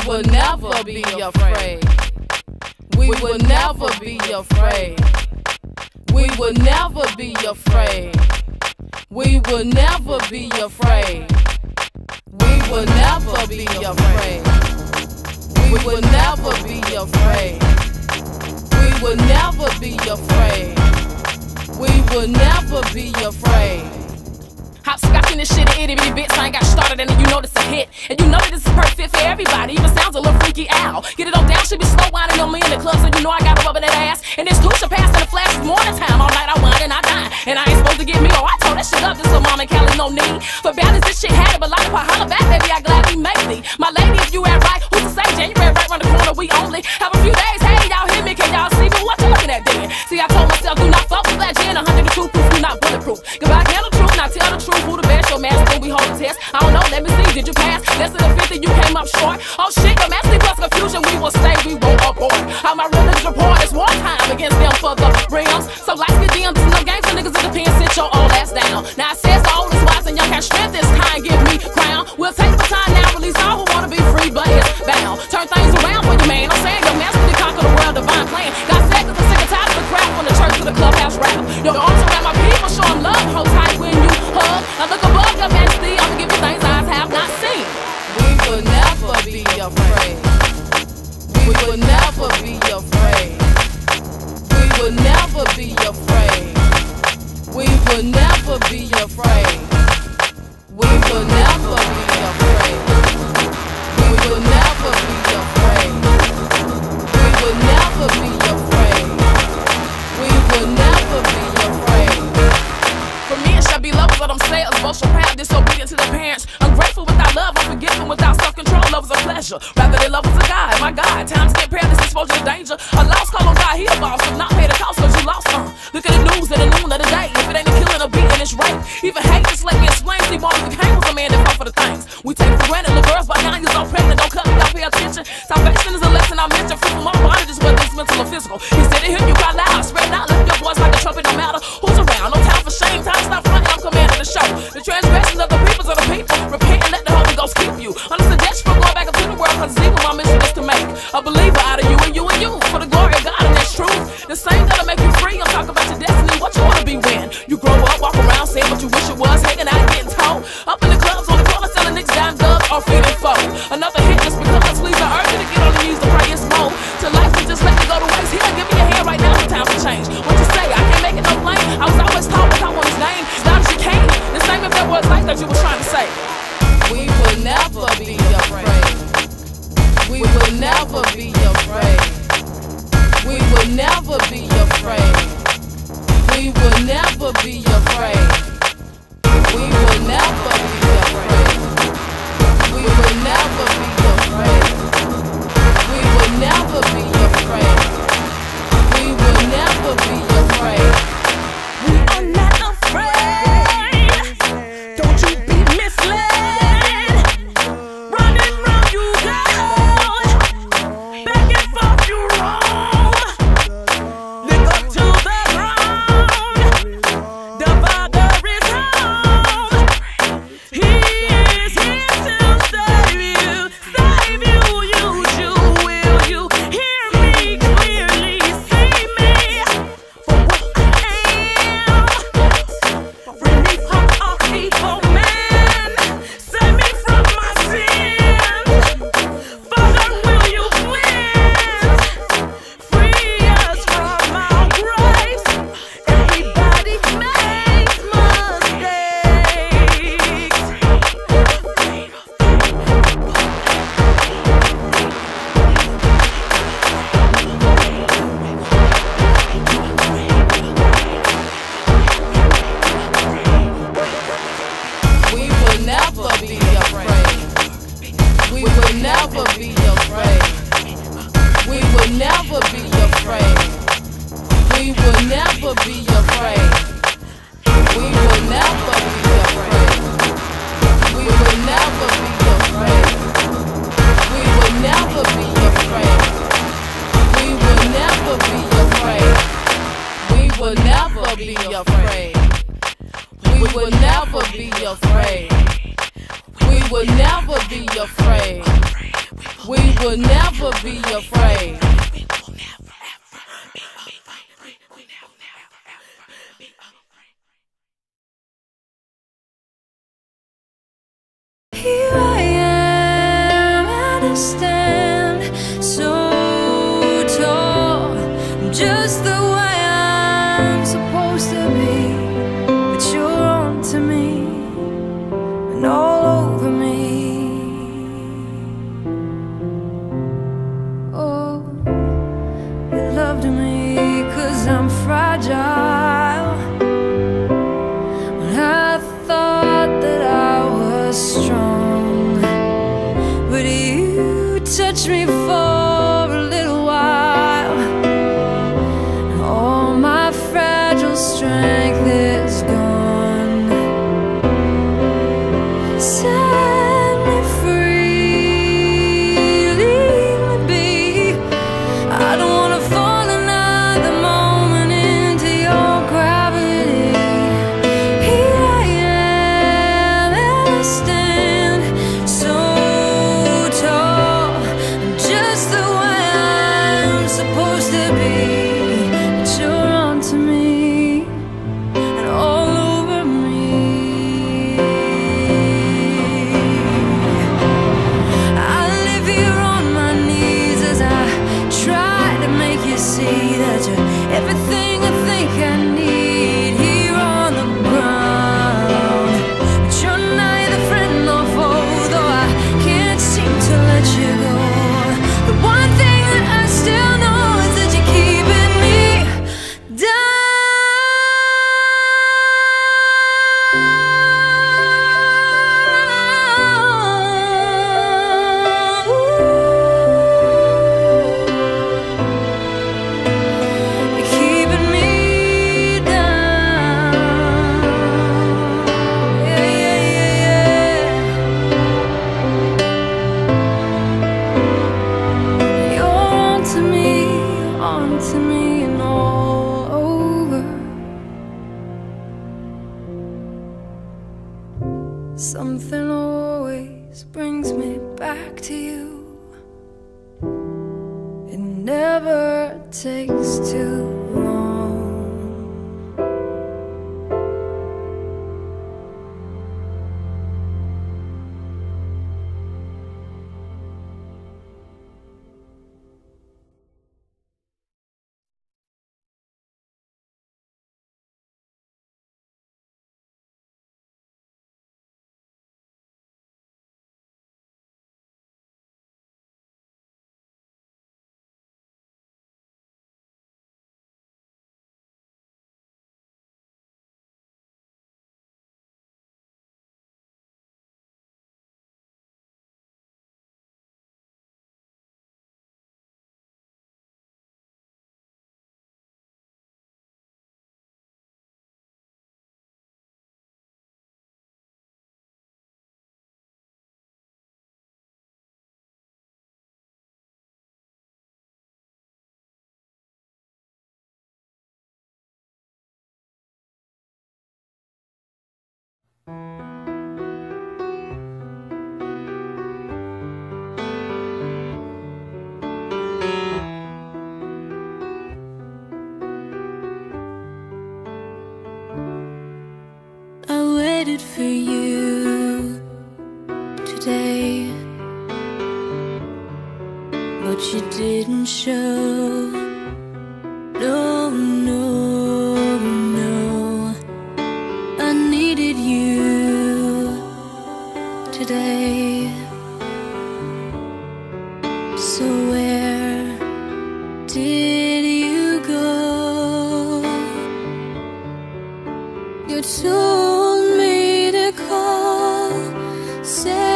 will never be afraid. We will never be afraid. We will never be afraid. We will never be afraid. We will never be afraid. We will never be afraid. We will never be afraid. We will never be afraid. Hopscotching this shit in itty bitty bits. I ain't got started and then you know this a hit. And you know that this is perfect for everybody. Even sounds a little freaky owl. Get it on down, she be slow whining on me in the club, so you know I got a rub in that ass. And this Tusha pass in the flash is morning time. All night I whine and I dine. And I ain't supposed to get me, oh I told that shit up. This little mama Cali no need for balance. This shit had it, but like if I holler back, baby, I gladly make me. My lady, if you ain't right, who's to say January right around the corner? We only have a few days. Hey, y'all hear me? Can y'all see me? What you looking at then? See, I told myself, do not fuck with that gin. 102 proof, you not bulletproof. Goodbye, tell the truth, now tell the truth. Who the best? Your master, then we hold the test. I don't know, let me see, did you pass? Less than a 50, you came up short. Oh shit, your master plus confusion, we will stay, we won't abort. How my religious report is wartime against them for the realms. So like the DMs, there's no game for niggas in the pen, sit your old ass down. Now it says the oldest wise and young have strength this time, give me crown. We'll take the baton now, release all who wanna be free, but it's bound. Turn things around for you, man. I'm saying your master did conquer the world, divine plan. Got seconds and sick and tired of the crap from the church to the clubhouse rap. Your arms around my people, show them love, hold tight when you hug. Now look above your majesty, I'ma give you things eyes have not seen. We will never be afraid. We will never be afraid. We will never be afraid. We will never be afraid. We will never be afraid. We will never be afraid. We will never be afraid. We will never be afraid. For me it shall be love without them sales, boastful, proud, disobedient to their parents. Ungrateful without love, unforgiving without self-control. Love is a pleasure, rather than love is a God. My God, times get perilous, exposure to danger. A lost call on God, he a boss, so not pay the cost cause you lost some. Look at the news at the noon of the day. If it ain't a killing, a beating, it's rape. Even hate, just let me explain. See, Martin Luther King was a man that fought for the things we take for granted. Little girls by 9 years old pregnant, don't cut me, don't pay attention. Salvation is a lesson I mentioned, free from all bondages, whether it's mental or physical. He said it, hear you cry loud, spread out, lift your voice like a trumpet, no matter who's around. No time for shame, time to stop fronting, I'm commanding the show. The transgressions of the peoples of the people, repent and let the Holy Ghost keep you. On the suggestion for going back into the world, cause it's evil, my mission is to make a believer out of you and you and you, for the glory of God, and that's truth. The same that'll make you free, I'm talking about your destiny, what you wanna be when you grow up, walk around, saying what you wish it was, hanging out and getting told. Up in the clubs, on the corner, selling niggas dime dubs, or feeding foe. Another hit just because please I urge you to get on the knees to pray and smoke. To life and just let it go to waste. Here, give me your hand right now, it's time for change. What you say? I can't make it no blame. I was always taught without one's name. As long as you came, the same if there was life that you was trying to say. We will never be afraid. We will never be afraid. We will never be afraid. We will never be afraid. We will never be afraid. We will never be afraid. We will never be afraid. We will never be afraid. We are not afraid. Don't you be misled. Running round you go. Back and forth you roam. Lick up to the ground. The Father is home. He is here to save you. Save you, use you, will you hear me clearly? See me for what I am. Free me from all evil man. Save me from my sins. Father, will you cleanse? Free us from our grace. Everybody makes We will never be afraid. We will never be afraid. We will never be afraid. We will never be afraid. We will never be afraid. We will never be afraid. We will never be afraid. We will never be afraid. We will never be afraid. We will never be afraid. We will never be afraid. We will never be afraid. Here I am at a stand, so tall, just the way I'm supposed to be. But you're on to me and all over me. Oh, you loved me 'cause I'm fragile. When I thought that I was strong, but you touched me for a little while. All my fragile strength is gone. Set me free, leave me be. I don't wanna fall another moment into your gravity. Here I am at a stand, so tall, just the way I'm supposed to be. But you're on to me and all over me. I live here on my knees as I try to make you see that you're everything I think I need here on the ground. But you're neither friend nor foe, though I can't seem to let you go. The one thing that I still know is that you're keeping me down. You're keeping me down. Yeah, yeah, yeah, yeah. You're on to me and all over. Something always brings me back to you. It never takes too long. I waited for you today, but you didn't show. No, no, no. I needed you today. So where did you go? You're too